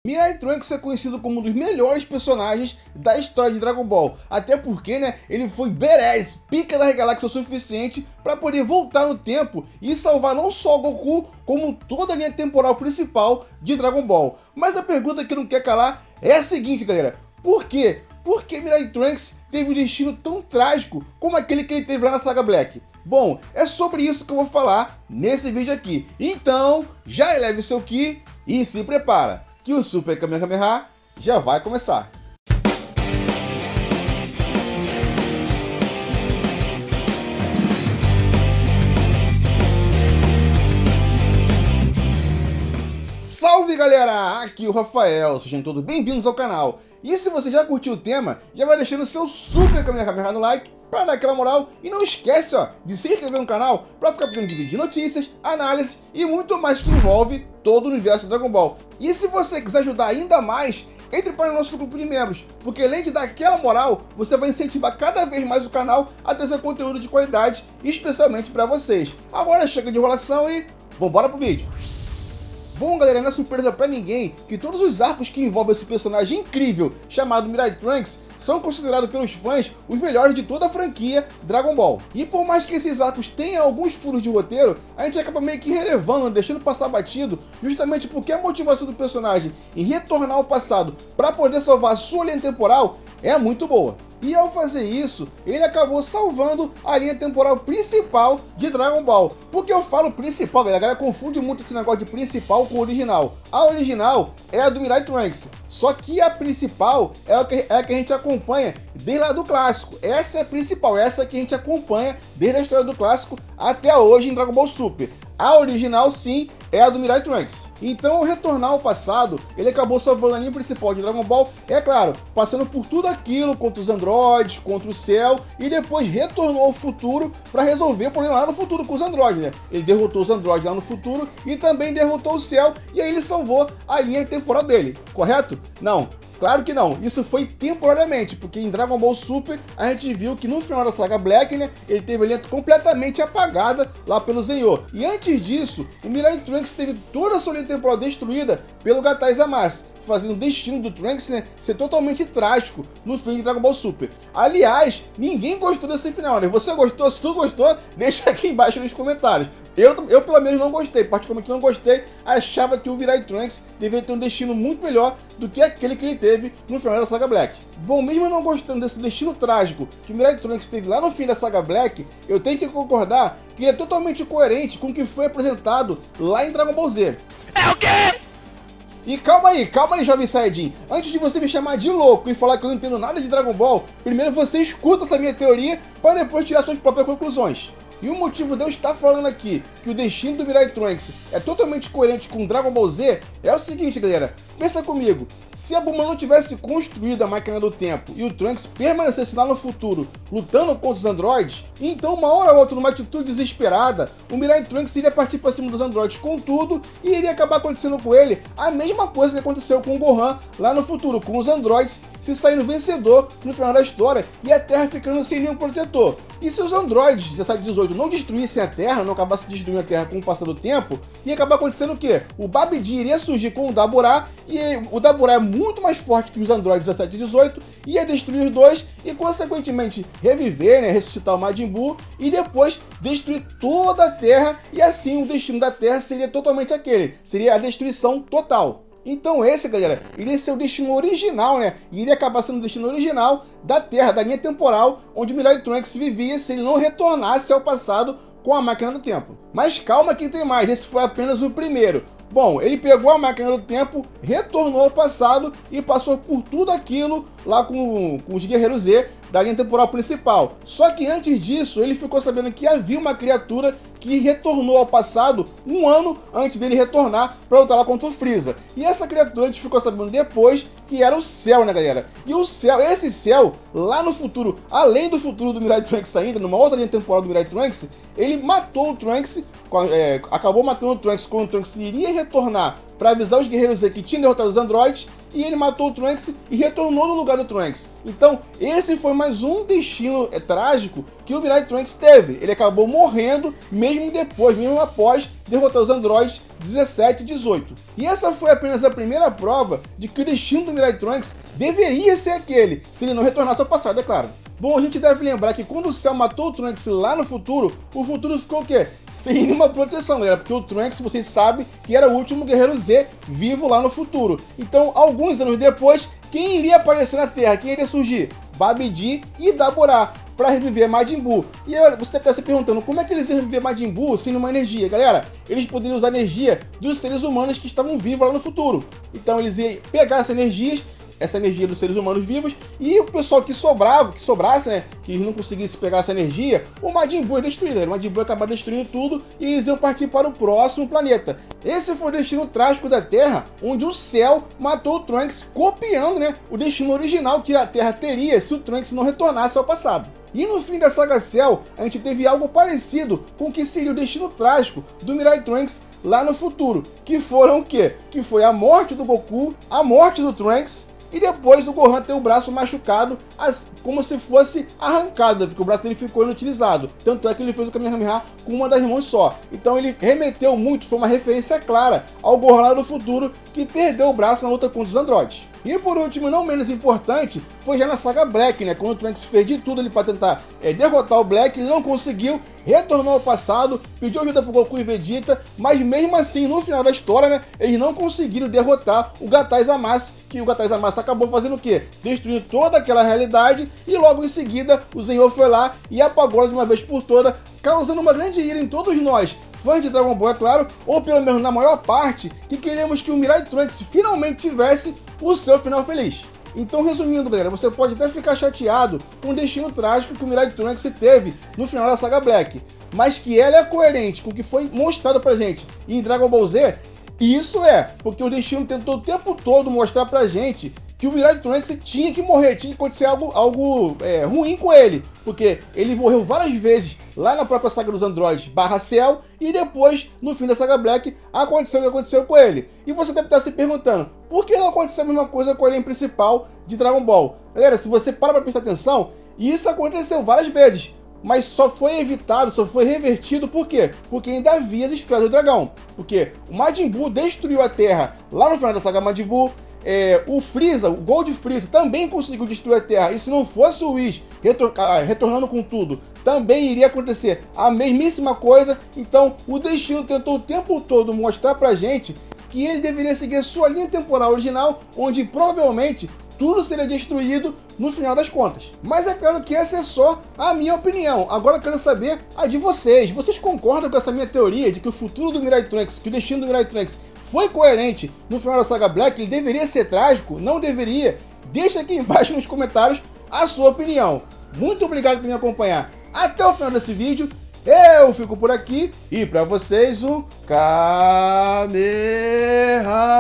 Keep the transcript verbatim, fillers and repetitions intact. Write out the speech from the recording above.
Mirai Trunks é conhecido como um dos melhores personagens da história de Dragon Ball, até porque, né, ele foi badass, pica das galáxias o suficiente para poder voltar no tempo e salvar não só Goku, como toda a linha temporal principal de Dragon Ball. Mas a pergunta que não quer calar é a seguinte, galera: por quê? Por que Mirai Trunks teve um destino tão trágico como aquele que ele teve lá na saga Black? Bom, é sobre isso que eu vou falar nesse vídeo aqui. Então, já eleve seu Ki e se prepara, que o Super Kamehameha já vai começar. Salve, galera! Aqui é o Rafael, sejam todos bem-vindos ao canal. E se você já curtiu o tema, já vai deixando o seu Super Kamehameha no like para dar aquela moral. E não esquece, ó, de se inscrever no canal para ficar vendo vídeo de notícias, análises e muito mais que envolve todo o universo Dragon Ball. E se você quiser ajudar ainda mais, entre para o nosso grupo de membros, porque além de dar aquela moral, você vai incentivar cada vez mais o canal a trazer conteúdo de qualidade, especialmente para vocês. Agora chega de enrolação e vambora pro vídeo. Bom, galera, não é surpresa pra ninguém que todos os arcos que envolvem esse personagem incrível chamado Mirai Trunks são considerados pelos fãs os melhores de toda a franquia Dragon Ball. E por mais que esses arcos tenham alguns furos de roteiro, a gente acaba meio que relevando, deixando passar batido, justamente porque a motivação do personagem em retornar ao passado para poder salvar a sua linha temporal é muito boa. E ao fazer isso, ele acabou salvando a linha temporal principal de Dragon Ball. Porque eu falo principal, galera, a galera confunde muito esse negócio de principal com original. A original é a do Mirai Trunks, só que a principal é a que, é a que a gente acompanha desde lá do clássico. Essa é a principal, essa é a que a gente acompanha desde a história do clássico até hoje em Dragon Ball Super. A original, sim, é a do Mirai Trunks. Então, ao retornar ao passado, ele acabou salvando a linha principal de Dragon Ball, é claro, passando por tudo aquilo contra os androides, contra o Cell, e depois retornou ao futuro para resolver o problema lá no futuro com os androides, né? Ele derrotou os androides lá no futuro e também derrotou o Cell, e aí ele salvou a linha temporal dele, correto? Não. Claro que não, isso foi temporariamente, porque em Dragon Ball Super a gente viu que no final da saga Black, né, ele teve a linha completamente apagada lá pelo Zenyo. E antes disso, o Mirai Trunks teve toda a sua linha temporal destruída pelo Gatai Zamasu, fazendo o destino do Trunks, né, ser totalmente trágico no fim de Dragon Ball Super. Aliás, ninguém gostou desse final, né? Você gostou? Se tu gostou, deixa aqui embaixo nos comentários. Eu, eu pelo menos não gostei, particularmente não gostei, achava que o Mirai Trunks deveria ter um destino muito melhor do que aquele que ele teve no final da saga Black. Bom, mesmo não gostando desse destino trágico que o Mirai Trunks teve lá no fim da saga Black, eu tenho que concordar que ele é totalmente coerente com o que foi apresentado lá em Dragon Ball Z. É o quê? E calma aí, calma aí, jovem Saiyajin. Antes de você me chamar de louco e falar que eu não entendo nada de Dragon Ball, primeiro você escuta essa minha teoria para depois tirar suas próprias conclusões. E o motivo de eu estar falando aqui que o destino do Mirai Trunks é totalmente coerente com Dragon Ball Z é o seguinte, galera. Pensa comigo, se a Bulma não tivesse construído a máquina do tempo e o Trunks permanecesse lá no futuro lutando contra os androides, então uma hora ou outra, numa atitude desesperada, o Mirai Trunks iria partir para cima dos androides com tudo e iria acabar acontecendo com ele a mesma coisa que aconteceu com o Gohan lá no futuro, com os androides se saindo vencedor no final da história e a Terra ficando sem nenhum protetor. E se os androides dezessete e dezoito não destruíssem a Terra, não acabassem destruindo a Terra com o passar do tempo, ia acabar acontecendo o quê? O Babidi iria surgir com o Daburá, e o Daburá é muito mais forte que os androides dezessete e dezoito, ia destruir os dois e, consequentemente, reviver, né, ressuscitar o Majin Buu e depois destruir toda a Terra, e assim o destino da Terra seria totalmente aquele, seria a destruição total. Então esse, galera, iria ser o destino original, né? E iria acabar sendo o destino original da Terra, da linha temporal onde o Mirai Trunks vivia se ele não retornasse ao passado com a máquina do tempo. Mas calma que tem mais, esse foi apenas o primeiro. Bom, ele pegou a máquina do tempo, retornou ao passado e passou por tudo aquilo lá com, com os Guerreiros Z da linha temporal principal. Só que antes disso, ele ficou sabendo que havia uma criatura que retornou ao passado um ano antes dele retornar para lutar lá contra o Freeza. E essa criatura a gente ficou sabendo depois que era o Cell, né, galera? E o Cell, esse Cell, lá no futuro, além do futuro do Mirai Trunks ainda, numa outra linha temporal do Mirai Trunks, ele matou o Trunks, é, acabou matando o Trunks quando o Trunks iria retornar para avisar os guerreiros Z que tinham derrotado os androides, e ele matou o Trunks e retornou no lugar do Trunks. Então, esse foi mais um destino é, trágico que o Mirai Trunks teve. Ele acabou morrendo mesmo depois, mesmo após derrotar os androides dezessete e dezoito. E essa foi apenas a primeira prova de que o destino do Mirai Trunks deveria ser aquele, se ele não retornasse ao passado, é claro. Bom, a gente deve lembrar que quando o Cell matou o Trunks lá no futuro, o futuro ficou o quê? Sem nenhuma proteção, galera, porque o Trunks, vocês sabem, que era o último guerreiro Z vivo lá no futuro. Então, alguns anos depois, quem iria aparecer na Terra? Quem iria surgir? Babidi e Daburá, para reviver Majin Buu. E aí, você deve estar se perguntando, como é que eles iam reviver Majin Buu sem uma energia? Galera, eles poderiam usar a energia dos seres humanos que estavam vivos lá no futuro. Então, eles iam pegar essas energias, essa energia dos seres humanos vivos, e o pessoal que sobrava, que sobrasse, né, que não conseguisse pegar essa energia, o Majin Buu ia destruir, né? O Majin Buu ia acabar destruindo tudo e eles iam partir para o próximo planeta. Esse foi o destino trágico da Terra, onde o Cell matou o Trunks, copiando, né, o destino original que a Terra teria se o Trunks não retornasse ao passado. E no fim da saga Cell, a gente teve algo parecido com o que seria o destino trágico do Mirai Trunks lá no futuro, que foram o quê? Que foi a morte do Goku, a morte do Trunks, e depois o Gohan ter o braço machucado, como se fosse arrancado, porque o braço dele ficou inutilizado. Tanto é que ele fez o Kamehameha com uma das mãos só. Então ele remeteu muito, foi uma referência clara ao Gohan lá do futuro, que perdeu o braço na luta contra os androides. E por último, não menos importante, foi já na saga Black, né? Quando o Trunks fez de tudo ali para tentar é, derrotar o Black, ele não conseguiu, retornou ao passado, pediu ajuda pro Goku e Vegeta, mas mesmo assim, no final da história, né, eles não conseguiram derrotar o Gatai Zamasu, que o Gatai Zamasu acabou fazendo o quê? Destruindo toda aquela realidade, e logo em seguida o Zenhou foi lá e apagou ela de uma vez por toda, causando uma grande ira em todos nós, fãs de Dragon Ball, é claro, ou pelo menos na maior parte, que queríamos que o Mirai Trunks finalmente tivesse o seu final feliz. Então, resumindo, galera, você pode até ficar chateado com o destino trágico que o Mirai Trunks teve no final da saga Black, mas que ela é coerente com o que foi mostrado pra gente em Dragon Ball Z, isso é, porque o destino tentou o tempo todo mostrar pra gente que o Mirai Trunks tinha que morrer, tinha que acontecer algo, algo é, ruim com ele, porque ele morreu várias vezes lá na própria saga dos androides barra Cell, e depois, no fim da saga Black, aconteceu o que aconteceu com ele. E você deve estar se perguntando, por que não aconteceu a mesma coisa com o alien principal de Dragon Ball? Galera, se você para pra prestar atenção, isso aconteceu várias vezes, mas só foi evitado, só foi revertido, por quê? Porque ainda havia as esferas do dragão. Porque o Majin Buu destruiu a Terra lá no final da saga Majin Buu, É, o Freeza, o Gold Freeza, também conseguiu destruir a Terra, e se não fosse o Whis retor retornando com tudo, também iria acontecer a mesmíssima coisa. Então o destino tentou o tempo todo mostrar pra gente que ele deveria seguir sua linha temporal original, onde provavelmente tudo seria destruído no final das contas. Mas é claro que essa é só a minha opinião. Agora eu quero saber a de vocês. Vocês concordam com essa minha teoria de que o futuro do Mirai Trunks, que o destino do Mirai Trunks foi coerente no final da saga Black? Ele deveria ser trágico? Não deveria? Deixa aqui embaixo nos comentários a sua opinião. Muito obrigado por me acompanhar até o final desse vídeo. Eu fico por aqui e para vocês um Kamehameha.